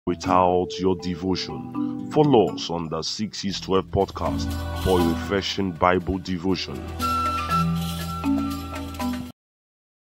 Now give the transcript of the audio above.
without your devotion. Follow us on the 6 is 12 podcast for a refreshing Bible devotion.